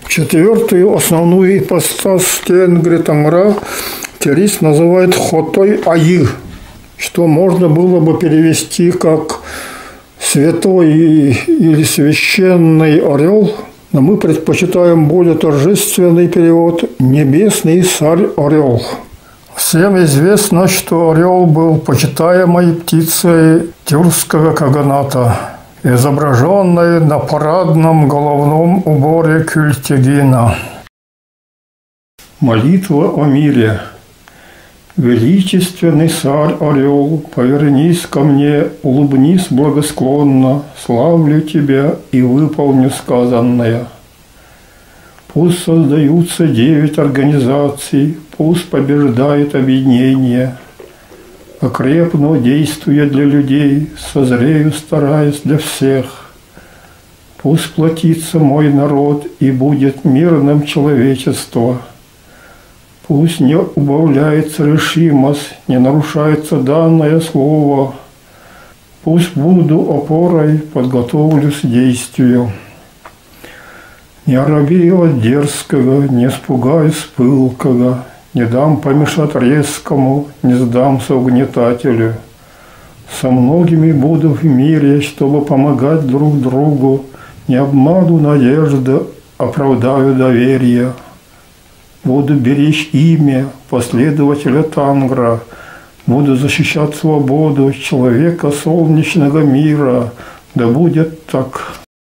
Четвертую основную ипостась Тенгри Тангра теорист называет Хотой Аи, что можно было бы перевести как святой или священный орел, но мы предпочитаем более торжественный перевод «небесный царь-орел». Всем известно, что орел был почитаемой птицей тюркского каганата, изображенной на парадном головном уборе Культигина. Молитва о мире. Величественный царь-орел, повернись ко мне, улыбнись благосклонно, славлю тебя и выполню сказанное. Пусть создаются 9 организаций, пусть побеждает объединение. Окрепну, действуя для людей, созрею, стараясь для всех. Пусть плотится мой народ и будет мирным человечество. Пусть не убавляется решимость, не нарушается данное слово. Пусть буду опорой, подготовлюсь к действию. Не оробею от дерзкого, не испугаюсь пылкого, не дам помешать резкому, не сдамся угнетателю. Со многими буду в мире, чтобы помогать друг другу, не обману надежды, оправдаю доверие. Буду беречь имя последователя Тангра, буду защищать свободу человека солнечного мира. Да будет так.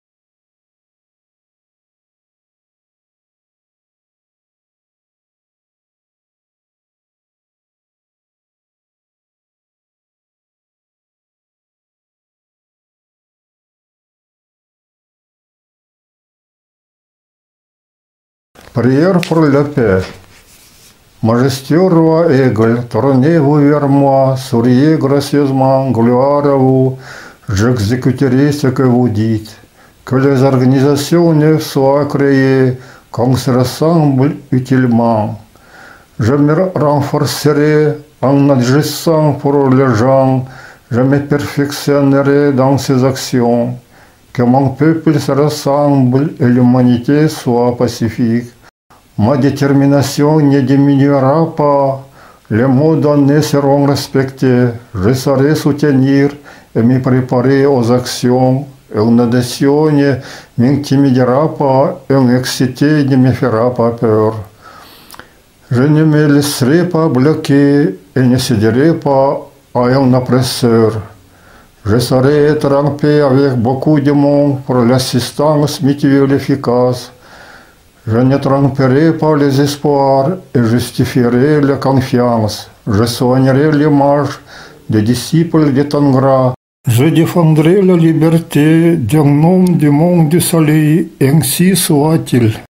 Prière pour la paix. Majestueux roi aigle, tournez-vous vers moi, souriez gracieusement, gloire à vous, j'exécuterai ce que vous dites. Que les organisations neuves soient créées, qu'on se ressemble utilement. Je me renforcerai en agissant pour les gens, je me perfectionnerai dans ses actions. Que mon peuple se ressemble et l'humanité soit pacifique. Ma détermination ne diminuera pas, les mots donnés seront respectés, je saurai soutenir et me préparer aux actions. Une nation ne m'intimidera pas, une excité ne me fera pas peur. Je ne me laisserai pas bloquer et ne céderai pas à un oppresseur. Je saurai être en paix avec beaucoup de monde pour l'assistance mutuelle efficace. Je ne tromperai pas les espoirs et justifierai la confiance. Je soignerai l'image des disciples de Tangra. Je défendrai la liberté d'un homme du monde du soleil, ainsi soit-il.